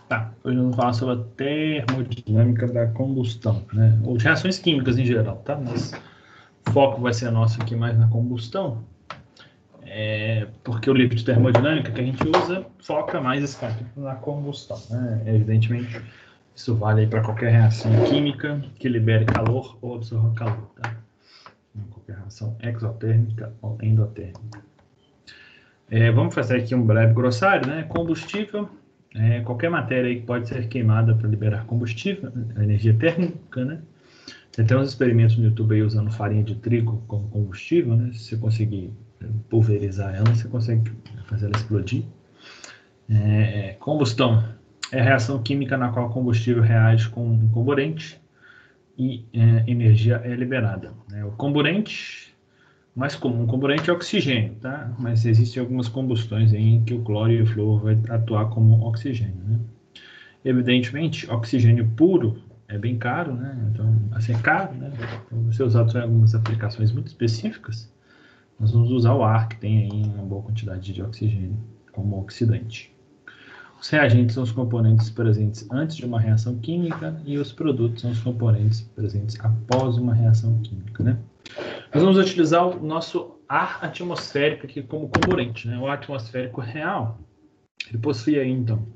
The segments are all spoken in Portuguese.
Tá, hoje nós vamos falar sobre a termodinâmica da combustão, né? Ou de reações químicas em geral, tá? Mas o foco vai ser nosso aqui mais na combustão, porque o livro de termodinâmica que a gente usa foca mais esse capítulo na combustão, né? Evidentemente, isso vale para qualquer reação química que libere calor ou absorva calor, tá? Qualquer reação exotérmica ou endotérmica. Vamos fazer aqui um breve glossário, né? Combustível qualquer matéria aí que pode ser queimada para liberar combustível, a energia térmica, né? Tem uns experimentos no YouTube aí usando farinha de trigo como combustível, né? Se você conseguir pulverizar ela, você consegue fazer ela explodir. Combustão é a reação química na qual o combustível reage com um comburente e energia é liberada. O comburente mais comum comburente é oxigênio, tá? Mas existem algumas combustões em que o cloro e o flúor vai atuar como oxigênio, né? Evidentemente, oxigênio puro é bem caro, né? Então, assim, é caro, né? Então, você usar em algumas aplicações muito específicas, nós vamos usar o ar, que tem aí uma boa quantidade de oxigênio como oxidante. Os reagentes são os componentes presentes antes de uma reação química e os produtos são os componentes presentes após uma reação química, né? Nós vamos utilizar o nosso ar atmosférico aqui como comburente, né? O ar atmosférico real, ele possui aí, então,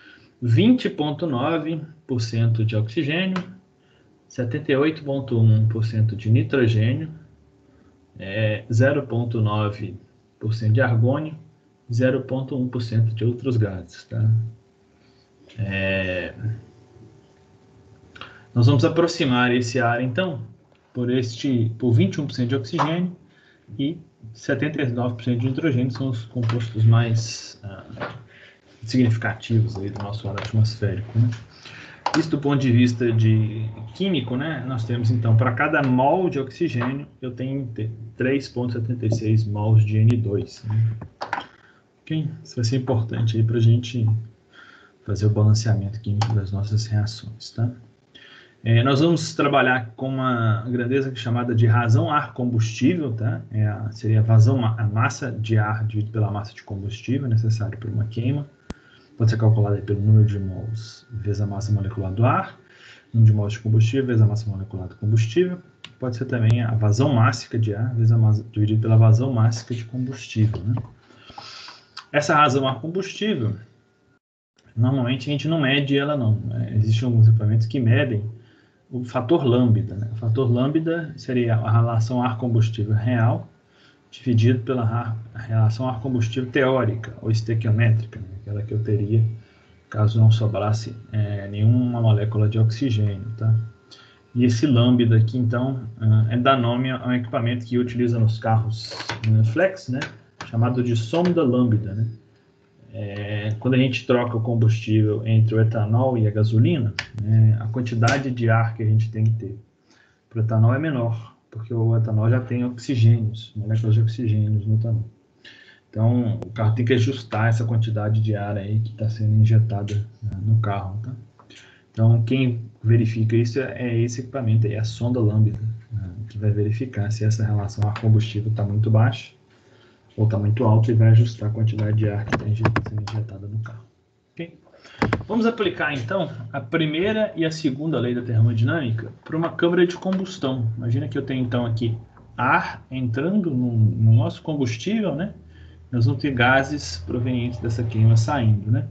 20,9% de oxigênio, 78,1% de nitrogênio, 0,9% de argônio, 0,1% de outros gases, tá? Nós vamos aproximar esse ar, então, por 21% de oxigênho e 79% de nitrogênio, são os compostos mais significativos aí do nosso ar atmosférico, né? Isso do ponto de vista de químico, né? Nós temos, então, para cada mol de oxigênio, eu tenho 3,76 mols de N2. Né? Okay? Isso vai ser importante aí para a gente fazer o balanceamento químico das nossas reações, tá? Nós vamos trabalhar com uma grandeza chamada de razão ar combustível, tá? Seria a massa de ar dividido pela massa de combustível necessária para uma queima. Pode ser calculada pelo número de mols vezes a massa molecular do ar, número de mols de combustível vezes a massa molecular do combustível. Pode ser também a vazão mássica de ar vezes a massa, dividido pela vazão mássica de combustível, né? Essa razão ar combustível, normalmente a gente não mede ela não. Existem alguns equipamentos que medem o fator lambda, né? O fator lambda seria a relação ar-combustível real dividido pela relação ar-combustível teórica ou estequiométrica, né? Aquela que eu teria caso não sobrasse nenhuma molécula de oxigênio, tá? E esse lambda aqui, então, dá nome a um equipamento que utiliza nos carros flex, né? Chamado de sonda lambda, né? Quando a gente troca o combustível entre o etanol e a gasolina, né, a quantidade de ar que a gente tem que ter para o etanol é menor, porque o etanol já tem oxigênios, moléculas de oxigênios no etanol. Então, o carro tem que ajustar essa quantidade de ar aí que está sendo injetada no carro, tá? Então, quem verifica isso é esse equipamento aí, a sonda lambda, que vai verificar se essa relação ar-combustível está muito baixa ou está muito alto e vai ajustar a quantidade de ar que está sendo injetada no carro. Okay? Vamos aplicar, então, a primeira e a segunda lei da termodinâmica para uma câmara de combustão. Imagina que eu tenho, então, aqui ar entrando no nosso combustível, né? Nós vamos ter gases provenientes dessa queima saindo, né?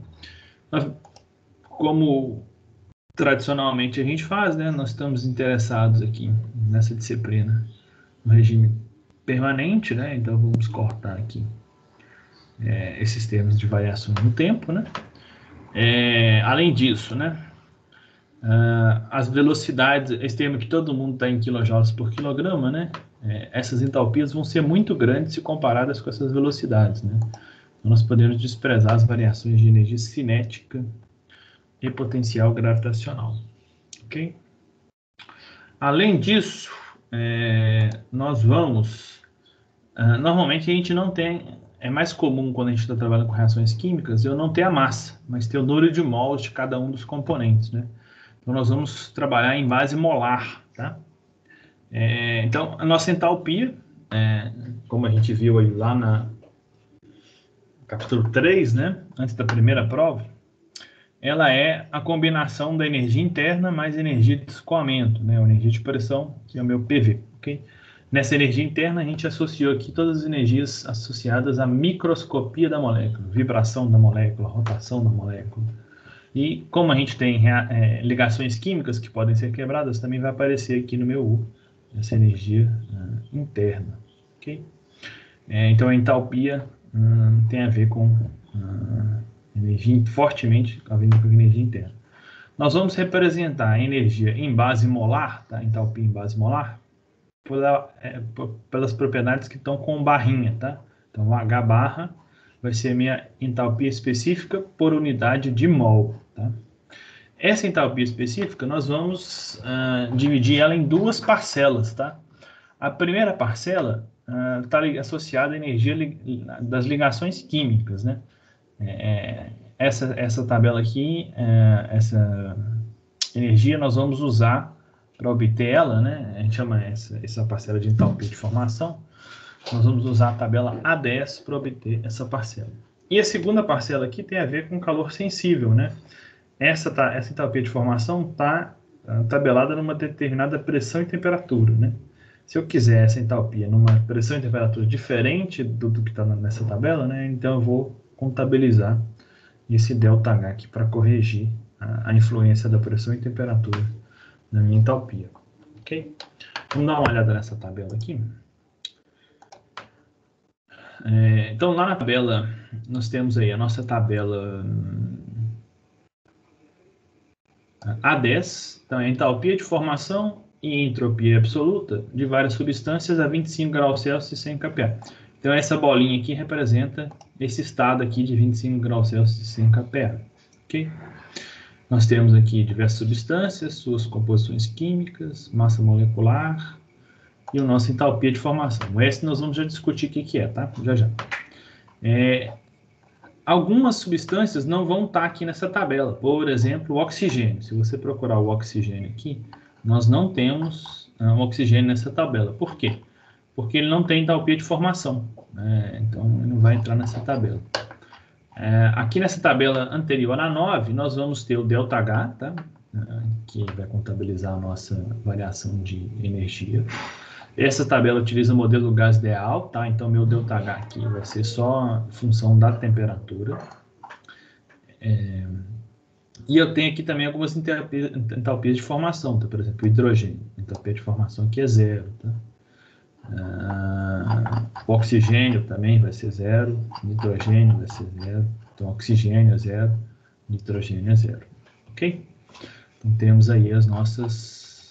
Como tradicionalmente a gente faz, né? Nós estamos interessados aqui nessa disciplina no regime permanente, né? Então vamos cortar aqui esses termos de variação no tempo, né? Além disso, né? As velocidades, esse termo que todo mundo está em quilojoules por quilograma, né? Essas entalpias vão ser muito grandes se comparadas com essas velocidades, né? Então nós podemos desprezar as variações de energia cinética e potencial gravitacional, ok? Além disso, nós vamos... normalmente a gente não tem... É mais comum quando a gente está trabalhando com reações químicas, eu não ter a massa, mas ter o número de mols de cada um dos componentes, né? Então nós vamos trabalhar em base molar, tá? Então a nossa entalpia, como a gente viu aí lá no capítulo 3, né? Antes da primeira prova, ela é a combinação da energia interna mais energia de escoamento, né? A energia de pressão, que é o meu PV, ok? Nessa energia interna, a gente associou aqui todas as energias associadas à microscopia da molécula, vibração da molécula, rotação da molécula. E como a gente tem ligações químicas que podem ser quebradas, também vai aparecer aqui no meu U, essa energia interna, ok? Então, a entalpia tem a ver com energia, fortemente a ver com energia interna. Nós vamos representar a energia em base molar, tá? Entalpia em base molar, pelas propriedades que estão com barrinha, tá? Então, o H barra vai ser a minha entalpia específica por unidade de mol, tá? Essa entalpia específica, nós vamos dividir ela em duas parcelas, tá? A primeira parcela está associada à energia das ligações químicas, né? Essa tabela aqui, essa energia nós vamos usar para obter ela, né? A gente chama essa parcela de entalpia de formação. Nós vamos usar a tabela A10 para obter essa parcela. E a segunda parcela aqui tem a ver com calor sensível, né? Essa entalpia de formação está tabelada numa determinada pressão e temperatura, né? Se eu quiser essa entalpia numa pressão e temperatura diferente do que está nessa tabela, né? Então eu vou contabilizar esse ΔH aqui para corrigir a influência da pressão e temperatura na minha entalpia, ok? Vamos dar uma olhada nessa tabela aqui. Então, lá na tabela, nós temos aí a nossa tabela A10, então é entalpia de formação e entropia absoluta de várias substâncias a 25 graus Celsius e 100 kPa. Então, essa bolinha aqui representa esse estado aqui de 25 graus Celsius e 100 kPa, ok? Nós temos aqui diversas substâncias, suas composições químicas, massa molecular e o nosso entalpia de formação. O S nós vamos já discutir o que é, tá? Já. Algumas substâncias não vão estar aqui nessa tabela. Por exemplo, o oxigênio. Se você procurar o oxigênio aqui, nós não temos oxigênio nessa tabela. Por quê? Porque ele não tem entalpia de formação, né? Então, ele não vai entrar nessa tabela. Aqui nessa tabela anterior a 9, nós vamos ter o ΔH, tá? Que vai contabilizar a nossa variação de energia. Essa tabela utiliza o modelo gás ideal, tá? Então, meu ΔH aqui vai ser só função da temperatura. E eu tenho aqui também algumas entalpias de formação, tá? Por exemplo, o hidrogênio. A entalpia de formação aqui é 0, tá? O oxigênio também vai ser 0, nitrogênio vai ser 0, então oxigênio é 0, nitrogênio é 0, ok? Então temos aí as nossas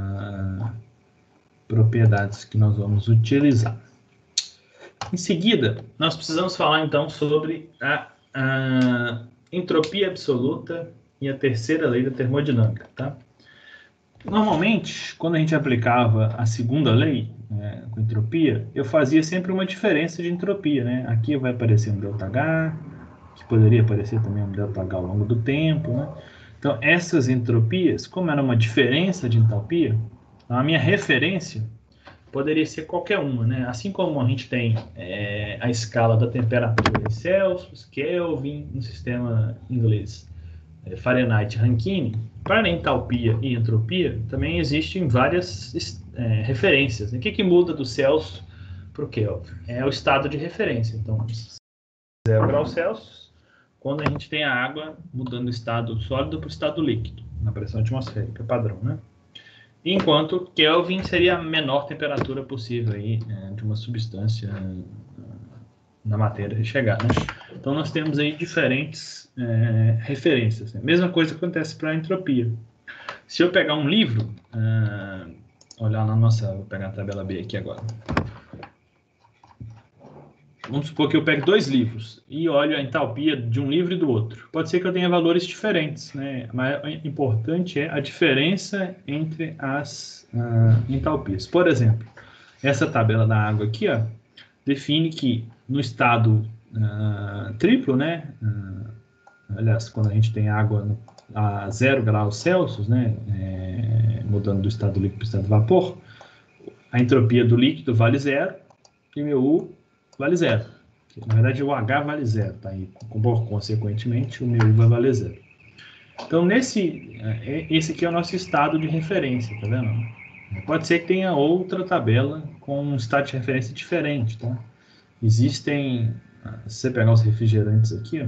propriedades que nós vamos utilizar. Em seguida, nós precisamos falar então sobre a entropia absoluta e a terceira lei da termodinâmica, tá? Normalmente, quando a gente aplicava a segunda lei, com entropia, eu fazia sempre uma diferença de entropia, né? Aqui vai aparecer um ΔH, que poderia aparecer também um ΔH ao longo do tempo, né? Então, essas entropias, como era uma diferença de entropia, a minha referência poderia ser qualquer uma, né? Assim como a gente tem a escala da temperatura em Celsius, Kelvin, no sistema inglês Fahrenheit, Rankine, para entalpia e entropia, também existem várias referências. O que muda do Celsius para o Kelvin? É o estado de referência. Então, 0 graus Celsius, quando a gente tem a água mudando do estado sólido para o estado líquido, na pressão atmosférica padrão, né? Enquanto Kelvin seria a menor temperatura possível aí, de uma substância na matéria chegar, né? Então, nós temos aí diferentes referências, né? Mesma coisa acontece para a entropia. Se eu pegar um livro, olhar na nossa... Vou pegar a tabela B aqui agora. Vamos supor que eu pegue 2 livros e olho a entalpia de um livro e do outro. Pode ser que eu tenha valores diferentes, né? Mas o importante é a diferença entre as entalpias. Por exemplo, essa tabela da água aqui, ó, define que no estado triplo, né? Aliás, quando a gente tem água a 0 graus Celsius, né? Mudando do estado líquido para o estado de vapor, a entropia do líquido vale 0 e meu U vale 0. Na verdade, o H vale 0, tá? E, consequentemente, o meu U vai valer 0. Então, esse aqui é o nosso estado de referência, tá vendo? Pode ser que tenha outra tabela com um estado de referência diferente, tá? Existem, se você pegar os refrigerantes aqui, ó,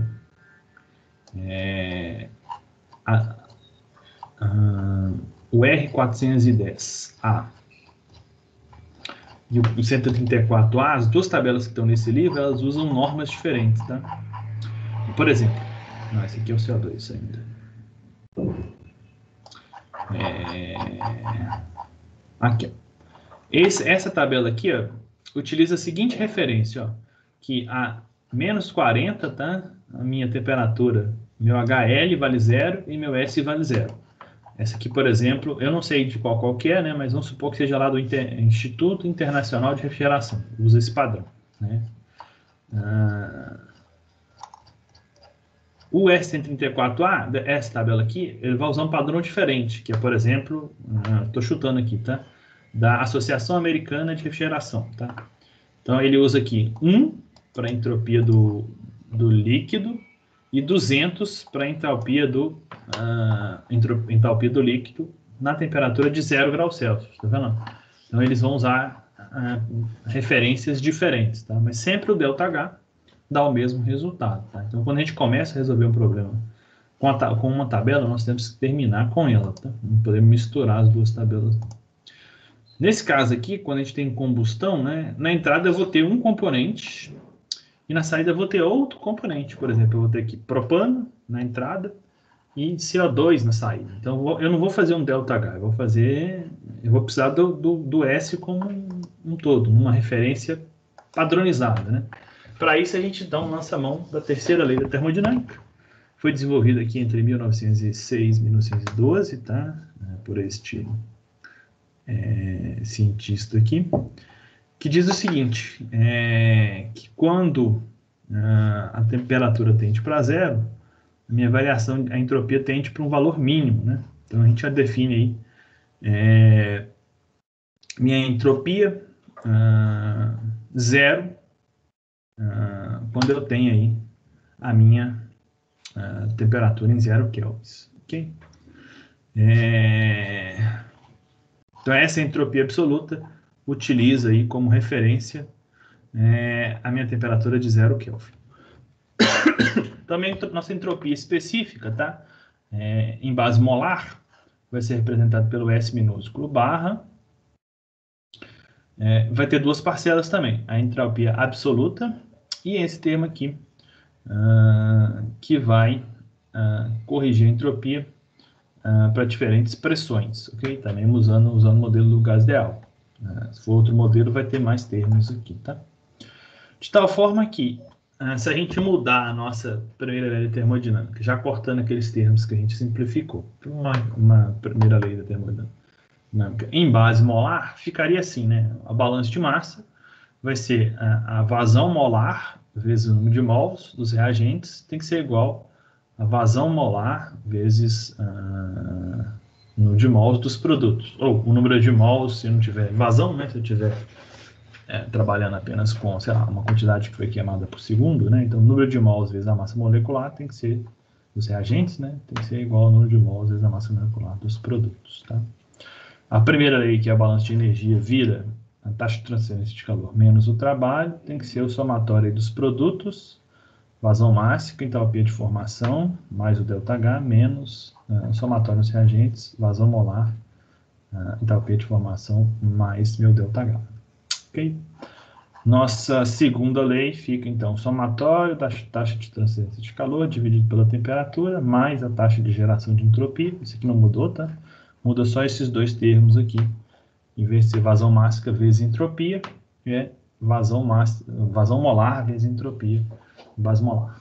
a, o R410A e o 134A, as duas tabelas que estão nesse livro, elas usam normas diferentes, tá? Por exemplo, esse aqui é o CO2 ainda. Aqui, ó. Essa tabela aqui, ó, utiliza a seguinte referência, ó, que a menos 40, tá? A minha temperatura, meu HL vale 0 e meu S vale 0. Essa aqui, por exemplo, eu não sei de qual que é, né? Mas vamos supor que seja lá do Instituto Internacional de Refrigeração. Usa esse padrão, né? O S134A, essa tabela aqui, ele vai usar um padrão diferente, que é, por exemplo, estou chutando aqui, tá? Da Associação Americana de Refrigeração, tá? Então, ele usa aqui 1 para a entropia do líquido e 200 para a entalpia do líquido na temperatura de 0 graus Celsius, tá vendo? Então, eles vão usar referências diferentes, tá? Mas sempre o ΔH dá o mesmo resultado, tá? Então, quando a gente começa a resolver um problema com uma tabela, nós temos que terminar com ela, tá? Não podemos misturar as duas tabelas. Nesse caso aqui, quando a gente tem combustão, né, na entrada eu vou ter um componente e na saída eu vou ter outro componente. Por exemplo, eu vou ter aqui propano na entrada e CO2 na saída. Então, eu não vou fazer um ΔH, eu vou precisar do S como um todo, uma referência padronizada, né? Para isso, a gente então lança a mão da terceira lei da termodinâmica. Foi desenvolvida aqui entre 1906 e 1912, tá? Por este cientista aqui, que diz o seguinte, que quando a temperatura tende para 0, a minha variação, a entropia tende para um valor mínimo, né? Então, a gente já define aí minha entropia 0, quando eu tenho aí a minha temperatura em 0 kelvins, ok? Então, essa entropia absoluta utiliza aí como referência a minha temperatura de 0 Kelvin. Também nossa entropia específica, tá? Em base molar, vai ser representado pelo S minúsculo barra. Vai ter duas parcelas também, a entropia absoluta e esse termo aqui, que vai corrigir a entropia para diferentes pressões, ok? Também usando o modelo do gás ideal. Se for outro modelo, vai ter mais termos aqui, tá? De tal forma que, se a gente mudar a nossa primeira lei da termodinâmica, já cortando aqueles termos que a gente simplificou, para uma primeira lei da termodinâmica em base molar, ficaria assim, né? A balança de massa vai ser a vazão molar vezes o número de mols dos reagentes, tem que ser igual a vazão molar vezes o número de mols dos produtos. Ou o número de mols, se não tiver vazão, né? Se eu tiver trabalhando apenas com, sei lá, uma quantidade que foi queimada por segundo, né? Então, o número de mols vezes a massa molecular tem que ser, dos reagentes, né? Tem que ser igual ao número de mols vezes a massa molecular dos produtos, tá? A primeira lei, que é a balança de energia, vira a taxa de transferência de calor menos o trabalho, tem que ser o somatório dos produtos, vazão máxima, entalpia de formação, mais o ΔH, menos o somatório dos reagentes, vazão molar, entalpia de formação, mais meu ΔH. Ok? Nossa segunda lei fica, então, somatório da taxa de transferência de calor dividido pela temperatura, mais a taxa de geração de entropia. Isso aqui não mudou, tá? Muda só esses dois termos aqui. Em vez de ser vazão máxima vezes entropia, é vazão molar vezes entropia, base molar.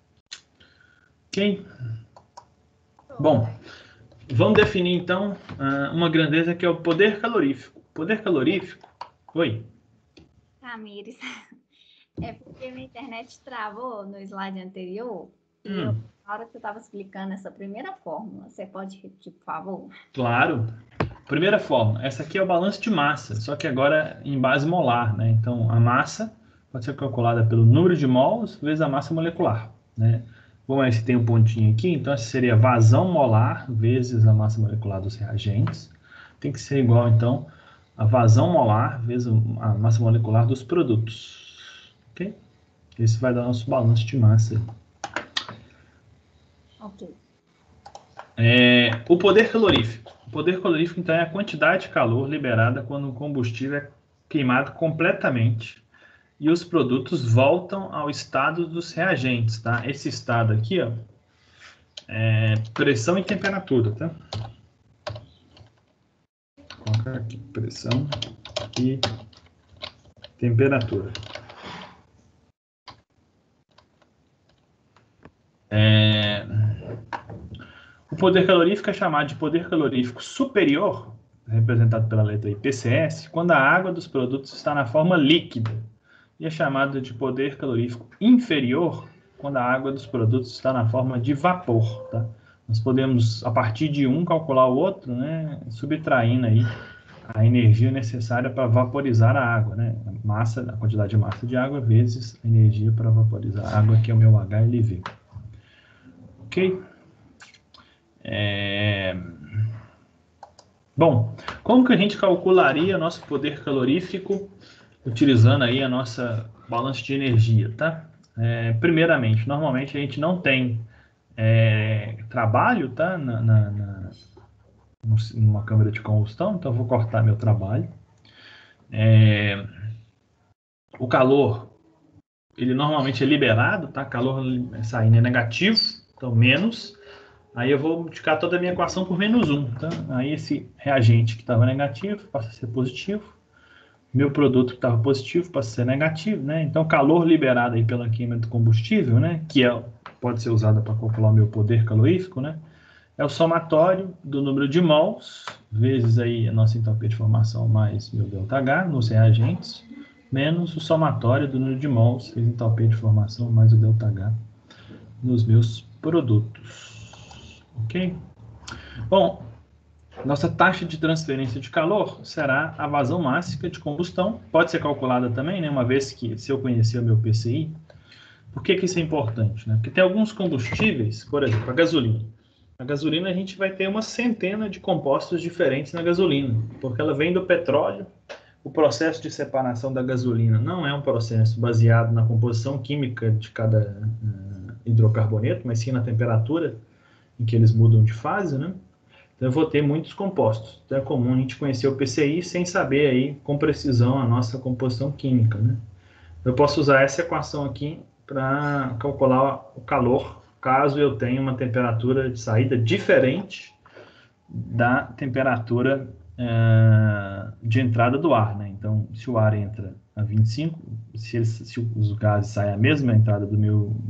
Ok? Bom, vamos definir, então, uma grandeza que é o poder calorífico. Poder calorífico... Oi? Tamires, é porque minha internet travou no slide anterior e na hora que eu estava explicando essa primeira fórmula, você pode repetir, por favor? Claro. Primeira fórmula, essa aqui é o balanço de massa, só que agora em base molar, né? Então, a massa pode ser calculada pelo número de mols vezes a massa molecular, né? Vamos ver se tem um pontinho aqui. Então, essa seria vazão molar vezes a massa molecular dos reagentes. Tem que ser igual, então, a vazão molar vezes a massa molecular dos produtos. Ok? Esse vai dar nosso balanço de massa. Ok. O poder calorífico. O poder calorífico, então, é a quantidade de calor liberada quando o combustível é queimado completamente e os produtos voltam ao estado dos reagentes, tá? Esse estado aqui, ó, é pressão e temperatura, tá? Vou colocar aqui, pressão e temperatura. O poder calorífico é chamado de poder calorífico superior, representado pela letra I, PCS, quando a água dos produtos está na forma líquida. E é chamado de poder calorífico inferior quando a água dos produtos está na forma de vapor. Tá? Nós podemos, a partir de um, calcular o outro, né, subtraindo aí a energia necessária para vaporizar a água. Né? A quantidade de massa de água vezes a energia para vaporizar a água, que é o meu HLV. Ok? Bom, como que a gente calcularia nosso poder calorífico utilizando aí a nossa balança de energia, tá? Primeiramente, normalmente a gente não tem trabalho, tá? Numa câmara de combustão, então eu vou cortar meu trabalho. O calor, ele normalmente é liberado, tá? Calor saindo é negativo, então menos. Aí eu vou multiplicar toda a minha equação por -1, tá? Aí esse reagente que estava negativo passa a ser positivo. Meu produto que estava positivo passa a ser negativo, né? Então, calor liberado aí pela queima do combustível, né? Que pode ser usado para calcular o meu poder calorífico, né? É o somatório do número de mols, vezes aí a nossa entropia de formação mais meu ΔH nos reagentes, menos o somatório do número de mols, vezes a entropia de formação mais o ΔH nos meus produtos. Ok? Bom, nossa taxa de transferência de calor será a vazão máxima de combustão. Pode ser calculada também, né? Uma vez que, se eu conhecer o meu PCI. Por que isso é importante? Né? Porque tem alguns combustíveis, por exemplo, a gasolina. A gasolina, a gente vai ter uma centena de compostos diferentes na gasolina, porque ela vem do petróleo. O processo de separação da gasolina não é um processo baseado na composição química de cada hidrocarboneto, mas sim na temperatura em que eles mudam de fase, né? Então eu vou ter muitos compostos. Então é comum a gente conhecer o PCI sem saber aí com precisão a nossa composição química, né? Eu posso usar essa equação aqui para calcular o calor, caso eu tenha uma temperatura de saída diferente da temperatura de entrada do ar, né? Então, se o ar entra a 25, se os gases saem a mesma entrada do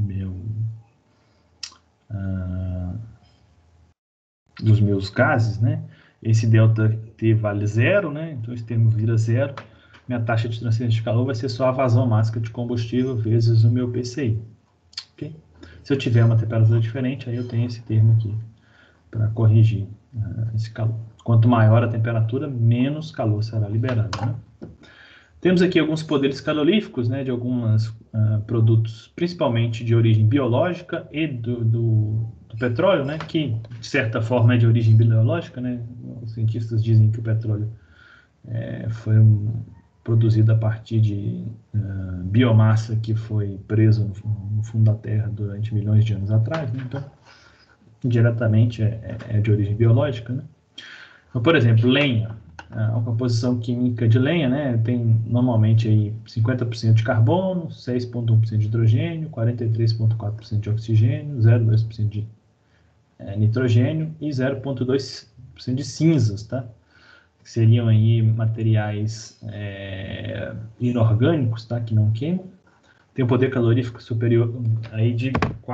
dos meus gases, né? Esse ΔT vale zero, né? Então esse termo vira zero. Minha taxa de transferência de calor vai ser só a vazão máxima de combustível vezes o meu PCI. Okay? Se eu tiver uma temperatura diferente, aí eu tenho esse termo aqui para corrigir esse calor. Quanto maior a temperatura, menos calor será liberado, né? Temos aqui alguns poderes caloríficos, né, de alguns produtos, principalmente de origem biológica e do petróleo, né, que de certa forma é de origem biológica, né. Os cientistas dizem que o petróleo foi produzido a partir de biomassa que foi preso no fundo da Terra durante milhões de anos atrás, né, então diretamente é de origem biológica, né. Então, por exemplo, lenha. A composição química de lenha, né, tem normalmente aí 50% de carbono, 6,1% de hidrogênio, 43,4% de oxigênio, 0,2% de nitrogênio e 0,2% de cinzas, tá? Que seriam aí materiais inorgânicos, tá? Que não queimam. Tem um poder calorífico superior aí de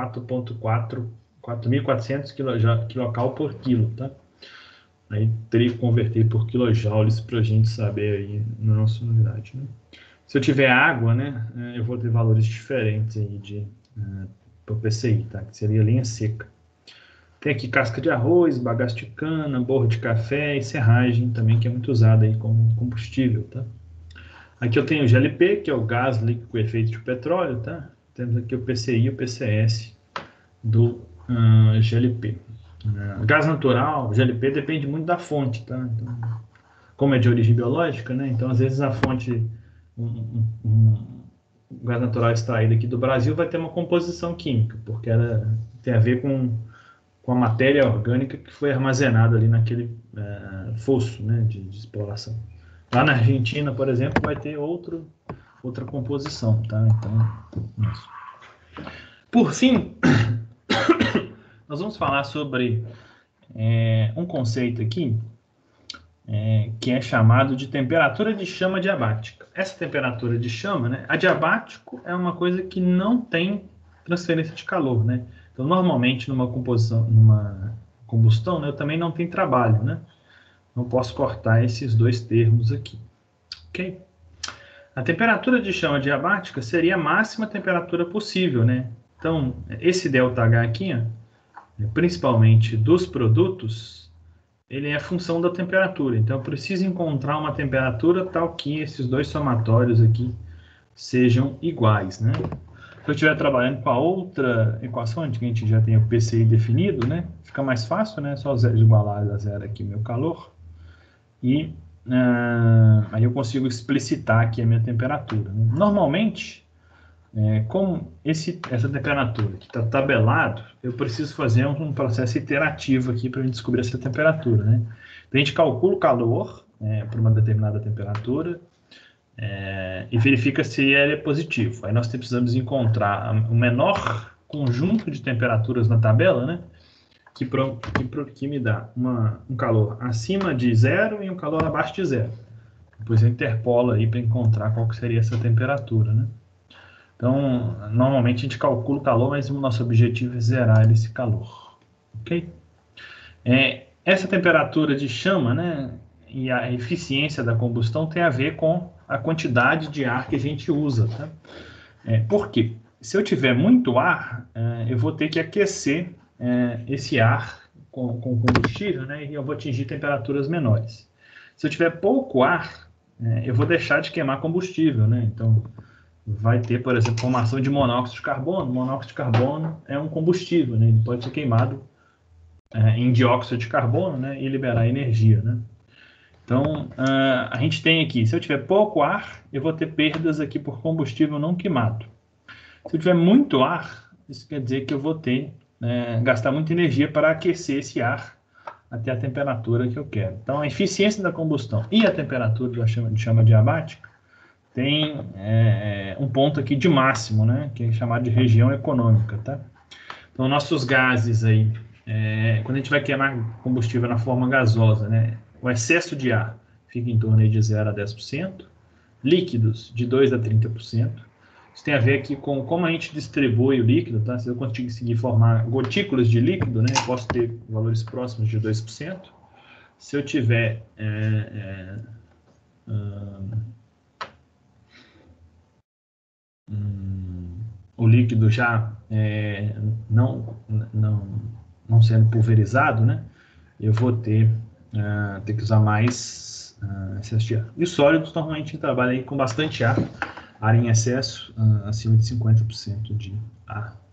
4.400 kcal por quilo, tá? Aí teria que converter por quilojoules para a gente saber aí na nossa unidade, né? Se eu tiver água, né, eu vou ter valores diferentes aí para o PCI, tá? Que seria linha seca. Tem aqui casca de arroz, bagaço de cana, borro de café e serragem também, que é muito usada aí como combustível, tá? Aqui eu tenho o GLP, que é o gás líquido com efeito de petróleo, tá? Temos aqui o PCI e o PCS do GLP. Gás natural, GLP, depende muito da fonte, tá? Então, como é de origem biológica, né? Então, às vezes, a fonte, o gás natural extraído aqui do Brasil vai ter uma composição química, porque ela tem a ver com a matéria orgânica que foi armazenada ali naquele fosso, né, de exploração. Lá na Argentina, por exemplo, vai ter outra composição, tá? Então, isso. Por fim, nós vamos falar sobre um conceito aqui que é chamado de temperatura de chama diabática. Essa temperatura de chama, né, adiabático é uma coisa que não tem transferência de calor, né? Então, normalmente, numa combustão, né, eu também não tenho trabalho, né? Não posso cortar esses dois termos aqui, ok? A temperatura de chama diabática seria a máxima temperatura possível, né? Então, esse ΔH aqui, principalmente dos produtos, ele é a função da temperatura. Então, eu preciso encontrar uma temperatura tal que esses dois somatórios aqui sejam iguais, né? Se eu estiver trabalhando com a outra equação, onde a gente já tem o PCI definido, né? Fica mais fácil, né? Só igualar a zero aqui meu calor. E aí eu consigo explicitar aqui a minha temperatura, né? Normalmente, como essa temperatura que está tabelado, eu preciso fazer um processo iterativo aqui para descobrir essa temperatura, né? Então, a gente calcula o calor para uma determinada temperatura e verifica se ele é positivo. Aí nós precisamos encontrar o menor conjunto de temperaturas na tabela, né? Que me dá um calor acima de zero e um calor abaixo de zero. Depois eu interpolo aí para encontrar qual que seria essa temperatura, né? Então, normalmente a gente calcula o calor, mas o nosso objetivo é zerar esse calor, ok? Essa temperatura de chama, né, e a eficiência da combustão tem a ver com a quantidade de ar que a gente usa, tá? Por quê? Se eu tiver muito ar, eu vou ter que aquecer esse ar com combustível, né, e eu vou atingir temperaturas menores. Se eu tiver pouco ar, eu vou deixar de queimar combustível, né? Então, vai ter, por exemplo, formação de monóxido de carbono. Monóxido de carbono é um combustível, né? Ele pode ser queimado em dióxido de carbono, né? E liberar energia, né? Então, a gente tem aqui, se eu tiver pouco ar, eu vou ter perdas aqui por combustível não queimado. Se eu tiver muito ar, isso quer dizer que eu vou gastar muita energia para aquecer esse ar até a temperatura que eu quero. Então, a eficiência da combustão e a temperatura de chama diabática tem um ponto aqui de máximo, né, que é chamado de região econômica, tá? Então, nossos gases aí, quando a gente vai queimar combustível na forma gasosa, né, o excesso de ar fica em torno aí de 0 a 10%, líquidos de 2 a 30%. Isso tem a ver aqui com como a gente distribui o líquido, tá? Se eu conseguir formar gotículas de líquido, né, eu posso ter valores próximos de 2%. Se eu tiver o líquido já não sendo pulverizado, né, eu vou ter que usar mais excesso de ar. E os sólidos, normalmente, trabalham aí com bastante ar em excesso, acima de 50% de ar.